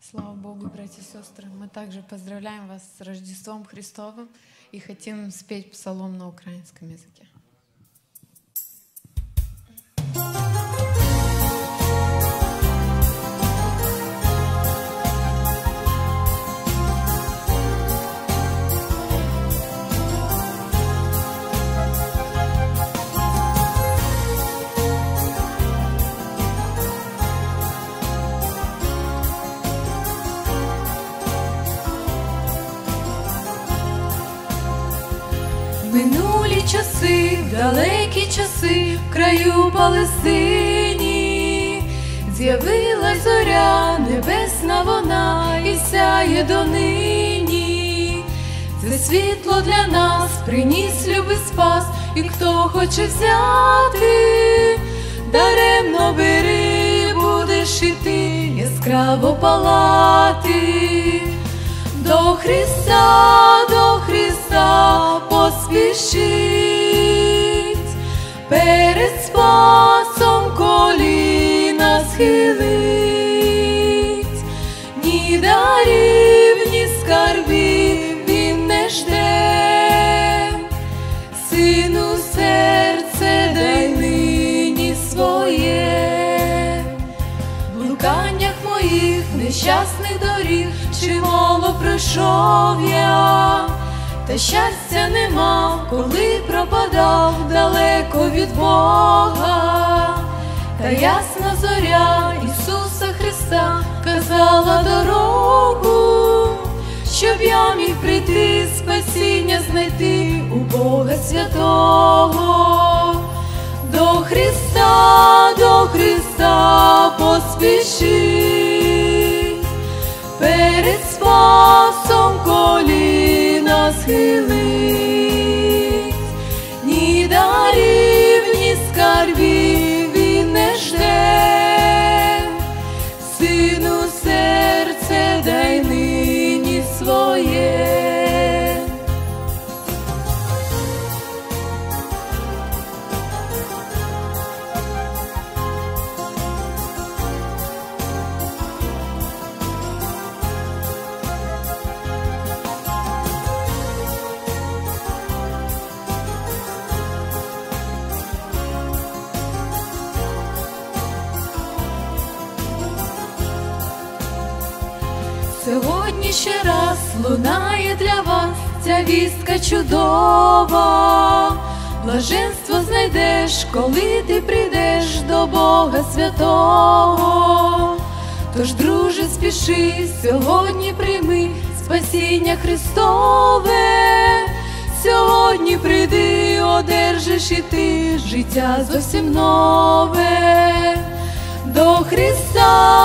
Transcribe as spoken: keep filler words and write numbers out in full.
Слава Богу, братья и сестры! Мы также поздравляем вас с Рождеством Христовым и хотим спеть псалом на украинском языке. Минулі часи, далекі часи, в краю Палестині з'явилась зоря, небесна вона, і сяє донині. Це світло для нас приніс любий спас, і хто хоче взяти, даремно бери, будеш іти, яскраво палати. До Христа, до Христа поспішіть, перед спасом коліна схилить. Ні дарів, ні скарбів він не жде, Сину серце дай нині своє. В блуканнях моїх нещасних доріг чимало пройшов я, та щастя не мав, коли пропадав далеко від Бога. Та ясна зоря Ісуса Христа казала дорогу, щоб я міг прийти, спасіння знайти у Бога святого. До Христа, до Христа поспішіть, перед спасом коліна схилить. Ні дарів, ні скарбів він не жде, Сину серце дай нині своє. Сьогодні ще раз лунає для вас ця вістка чудова. Блаженство знайдеш, коли ти прийдеш до Бога святого. Тож, друже, спіши, сьогодні прийми спасіння Христове. Сьогодні прийди, одержиш і ти життя зовсім нове. До Христа,